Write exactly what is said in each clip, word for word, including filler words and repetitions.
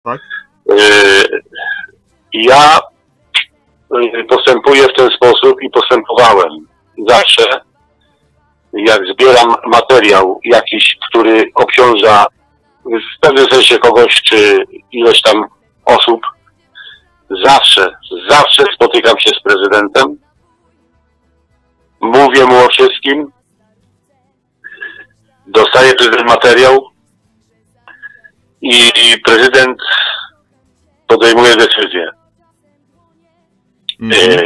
Tak? Ja postępuję w ten sposób i postępowałem zawsze, jak zbieram materiał jakiś, który obciąża w pewnym sensie kogoś, czy ileś tam osób, zawsze, zawsze spotykam się z prezydentem, mówię mu o wszystkim, dostaje prezydent materiał i prezydent podejmuje decyzję. Mm. E,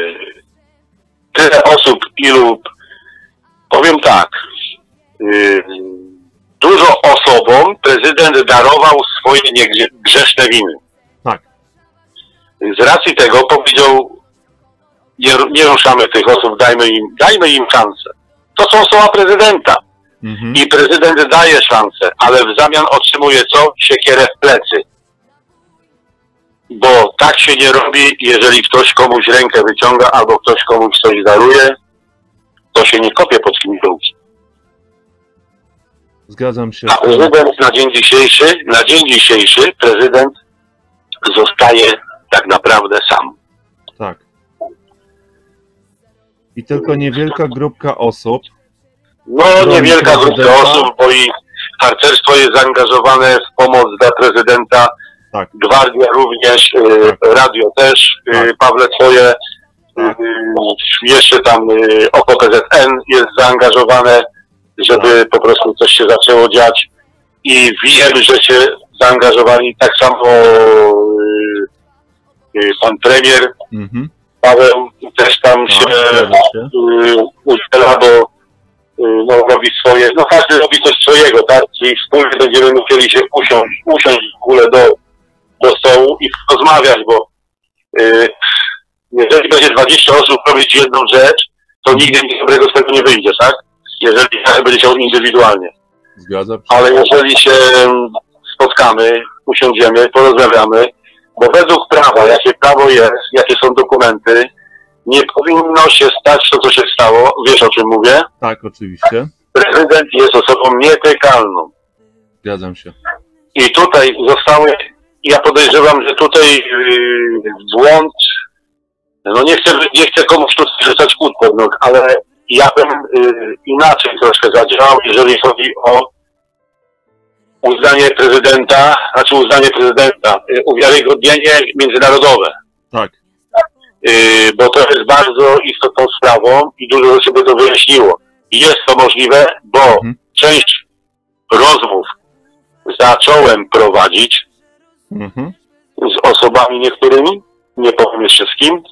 tyle osób, ilu, powiem tak, e, dużo osobom prezydent darował swoje niegrzeszne winy. Tak. Z racji tego powiedział, nie, nie ruszamy tych osób, dajmy im, dajmy im szansę. To są słowa prezydenta. Mhm. I prezydent daje szansę, ale w zamian otrzymuje co? Siekierę w plecy. Bo tak się nie robi, jeżeli ktoś komuś rękę wyciąga, albo ktoś komuś coś daruje, to się nie kopie pod kimś drugi. Zgadzam się. A prezydent na dzień dzisiejszy, na dzień dzisiejszy prezydent zostaje tak naprawdę sam. Tak. I tylko niewielka grupka osób. No, niewielka grupka osób, bo i harcerstwo jest zaangażowane w pomoc dla prezydenta. Tak. Gwardia również, tak. Radio też, tak. Pawle twoje, tak. Jeszcze tam O P P Z N jest zaangażowane, żeby tak. po prostu coś się zaczęło dziać. I wiem, że się zaangażowali tak samo pan premier, mhm. Paweł też tam się, się udziela, bo no, robi swoje, no każdy robi coś swojego, tak? Czyli wspólnie będziemy musieli się usiąść, usiąść w ogóle do, do stołu i rozmawiać, bo yy, jeżeli będzie dwadzieścia osób robić jedną rzecz, to nigdy nic dobrego z tego nie wyjdzie, tak? Jeżeli każdy będzie chciał indywidualnie. Zgadza się. Ale jeżeli się spotkamy, usiądziemy, porozmawiamy, bo według prawa, jakie prawo jest, jakie są dokumenty, nie powinno się stać to, co się stało. Wiesz, o czym mówię? Tak, oczywiście. Prezydent jest osobą nietykalną. Zgadzam się. I tutaj zostały, ja podejrzewam, że tutaj yy, błąd, no nie chcę, nie chcę komuś tu rzucać kłód pod nóg, ale ja bym yy, inaczej troszkę zadziałał, jeżeli chodzi o uznanie prezydenta, znaczy uznanie prezydenta, yy, uwiarygodnienie międzynarodowe. Tak. Yy, bo to jest bardzo istotną sprawą i dużo rzeczy by to wyjaśniło. Jest to możliwe, bo mhm. część rozmów zacząłem prowadzić mhm. z osobami niektórymi, nie powiem jeszcze z kim.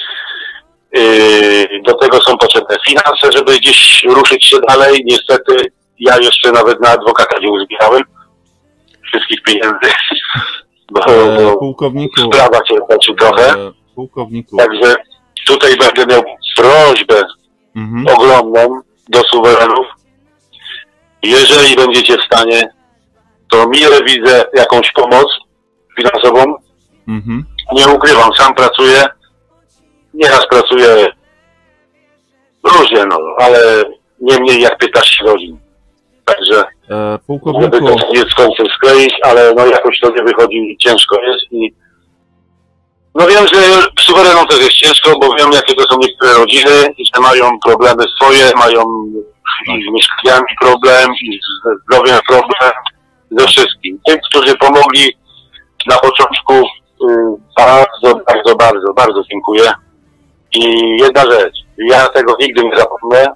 Yy, do tego są potrzebne finanse, żeby gdzieś ruszyć się dalej. Niestety ja jeszcze nawet na adwokata nie uzbierałem wszystkich pieniędzy, bo, e, bo pułkowniku, sprawa się toczy trochę. E, pułkowniku. Także tutaj będę miał prośbę mhm. ogromną do suwerenów. Jeżeli będziecie w stanie, to mile widzę jakąś pomoc finansową. Mhm. Nie ukrywam, sam pracuję. Nieraz pracuję różnie, no, ale nie mniej jak piętnaście godzin. Także e, pułkowniku, żeby to nie z końcem skleić, ale no jakoś to nie wychodzi, ciężko jest i no wiem, że suwerenom też jest ciężko, bo wiem, jakie to są niektóre rodziny i że mają problemy swoje, mają i z mieszkaniami problem, i ze zdrowiem problem, ze wszystkim. Tym, którzy pomogli na początku, bardzo, bardzo, bardzo, bardzo dziękuję. I jedna rzecz, ja tego nigdy nie zapomnę.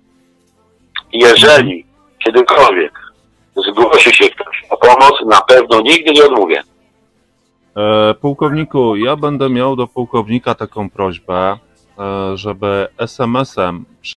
Jeżeli kiedykolwiek zgłosi się ktoś o pomoc, na pewno nigdy nie odmówię. E, pułkowniku, ja będę miał do pułkownika taką prośbę, e, żeby es em esem